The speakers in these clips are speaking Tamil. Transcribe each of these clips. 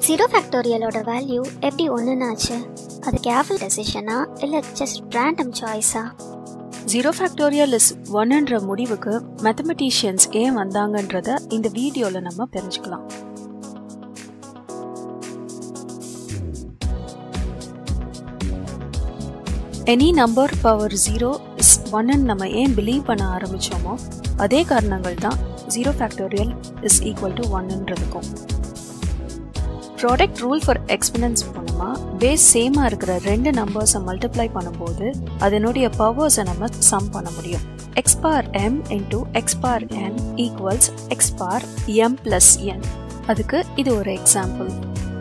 0 factorial ஓட வேல்யூ எப்படி ஒண்ணுனாச்சு? அது கேர்ஃபுல் டெசிஷனா இல்ல ஜஸ்ட் ரேண்டம் சாய்ஸா? 0 factorial is 1 என்ற முடிவுக்கு மேத்தமெட்டிஷியன்ஸ் ஏன் வந்தாங்கன்றத இந்த வீடியோல நம்ம தெரிஞ்சுக்கலாம். Any number power 0 is 1 ன்னு நம்ம ஏன் பிலீவ் பண்ண ஆரம்பிச்சோமோ அதே காரணங்கள் தான் 0 factorial is equal to 1 ன்றதுக்கும். ப்ராடக்ட் ரூல் ஃபார் எக்ஸ்பொனன்ஸ் மூலமா பேஸ் சேமா இருக்கிற ரெண்டு நம்பர்ஸை மல்டிப்ளை பண்ணும்போது அதனுடைய பவர்ஸை நம்ம சம் பண்ண முடியும். x power m into x power n equals x power m plus n. அதுக்கு இது ஒரு எக்ஸாம்பிள்.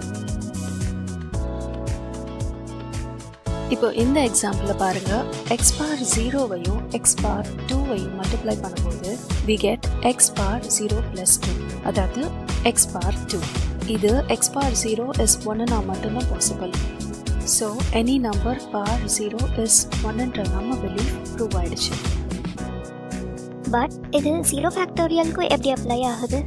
இப்போ இந்த எக்ஸாம்பிள பாருங்க. x power 0வையும் x power 2வையும் மல்டிப்ளை பண்ணும்போது we get x power 0 plus 2. அதாவது x power 2. இது x power 0 is 1 னா மட்டும்தான் possible. So any number power 0 is 1 என்ற நம்ம belief prove ஆயிடுச்சு. பட் இது 0 factorialக்கு எப்படி அப்ளை ஆகுது?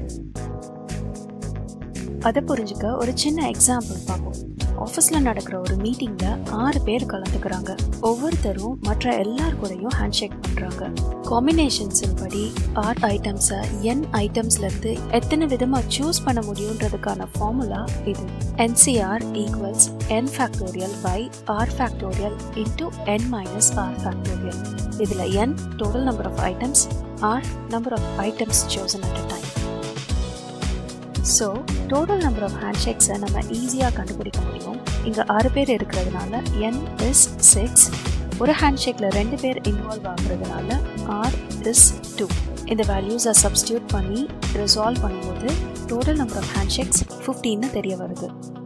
அதை புரிஞ்சுக்க ஒரு சின்ன எக்ஸாம்பிள் பார்ப்போம். ஆஃபீஸ்ல நடக்கிற ஒரு மீட்டிங்ல 6 பேர் கலந்துக்கிறாங்க. ஒவ்வொருத்தரும் மற்ற எல்லார் கூடயும் ஹேண்ட்ஷேக் பண்றாங்க. காம்பினேஷன்ஸின் படி R ஐட்டம்ஸை n ஐட்டம்ஸ்ல இருந்து எத்தனை விதமா சூஸ் பண்ண முடியும்ன்றதுக்கான ஃபார்முலா இது. NCR equals n factorial by R factorial into n minus R factorial. இதுல n total number of items, R number of items chosen at a time. So total number of handshakes நம்ம ஈஸியா கண்டுபிடிக்க முடியும். இங்க 6 பேர் இருக்கிறதுனால n is 6. ஒரு ஹேண்ட்ஷேக்ல 2 பேர் இன்வால்வ் ஆகுறதுனால r is 2. இந்த வேல்யூஸை சப்ஸ்டிட்யூட் பண்ணி ரிசால்வ் பண்ணும்போது total number of handshakes 15 தெரிய வருது.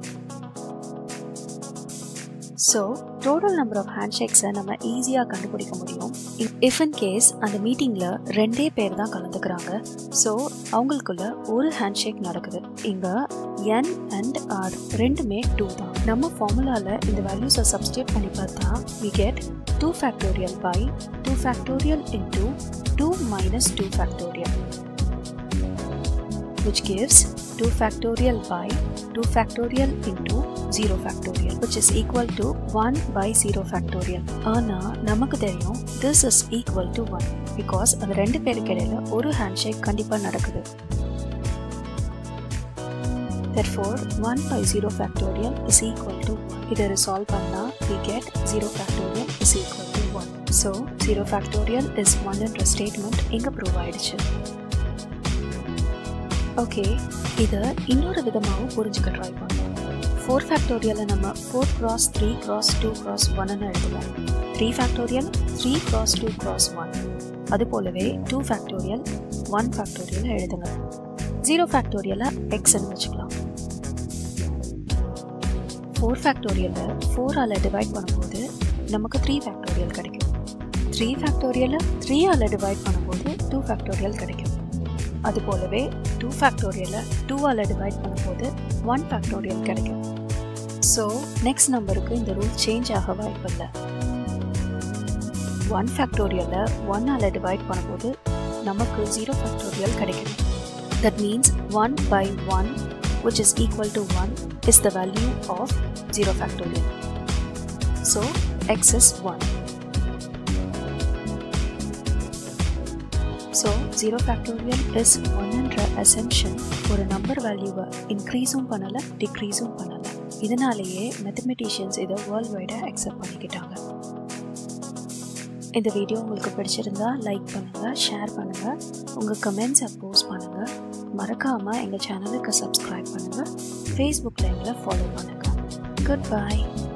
So total number of handshakes நம்ம ஈஸியா கண்டுபிடிக்க முடியும். If in case அந்த மீட்டிங்ல 2 பேர் தான் கலந்துக்கிறாங்க, so அவங்களுக்குள்ள ஒரு ஹேண்ட்ஷேக் நடக்குது. இங்க n and r ரெண்டுமே 2 தான். நம்ம ஃபார்முலால இந்த வேல்யூஸை சப்ஸ்டிட்யூட் பண்ணி பார்த்தா we get 2 factorial by 2 factorial into 2 minus 2 factorial, which gives 2 factorial by 2 factorial into 0 factorial, which is equal to 1 by 0 factorial. ஆனா நமக்கு தெரியும் this is equal to 1 because அந்த ரெண்டு பேருக்கு இடையில ஒரு ஹேண்ட்ஷேக் கண்டிப்பா நடக்குது. Therefore 1 by 0 factorial is equal to 1. இதை ரிசால்வ் பண்ணா we get 0 factorial is equal to 1. So 0 factorial is 1 என்ற ஸ்டேட்மெண்ட் இங்க ப்ரூவ் ஆயிடுச்சு. ஓகே, இதை இன்னொரு விதமாகவும் புரிஞ்சுக்க ட்ரை பண்ணுவோம். 4 factorial நம்ம 4 cross 3 cross 2 cross 1 ன்னு எழுதுவோம். 3 factorial 3 cross 2 cross 1. அது போலவே 2 factorial 1 factorial எழுதுங்க. 0 factorial x ன்னு வச்சுக்கலாம். 4 factorial 4 ஆல டிவைட் பண்ணும்போது நமக்கு 3 factorial கிடைக்கும். 3 factorial 3 ஆல டிவைட் பண்ணும்போது 2 factorial கிடைக்கும். அது போலவே 2 factorial 2 ஆல டிவைட் பண்ணும்போது 1 factorial கிடைக்கும். ஸோ நெக்ஸ்ட் நம்பருக்கு இந்த ரூல் சேஞ்ச் ஆக வாய்ப்பில்லை. 1 factorial 1 ஆல டிவைட் பண்ணும்போது நமக்கு 0 factorial கிடைக்கும். That means 1 by 1, which is equal to 1, is the value of 0 factorial. So x is 1. So 0 factorial is 1 என்ற assumption ஒரு நம்பர் வேல்யூவை இன்க்ரீஸும் பண்ணல டிக்ரீஸும் பண்ணல. இதனாலேயே மேத்தமெட்டிஷியன்ஸ் இதை வேர்ல்ட் வைடா அக்செப்ட் பண்ணிக்கிட்டாங்க. இந்த வீடியோ உங்களுக்கு பிடிச்சிருந்தா லைக் பண்ணுங்க, ஷேர் பண்ணுங்க, உங்க கமெண்ட்ஸை போஸ்ட் பண்ணுங்க. மறக்காம எங்க சேனலுக்கு சப்ஸ்கிரைப் பண்ணுங்க. ஃபேஸ்புக்ல எங்களை ஃபாலோ பண்ணுங்க. Good by.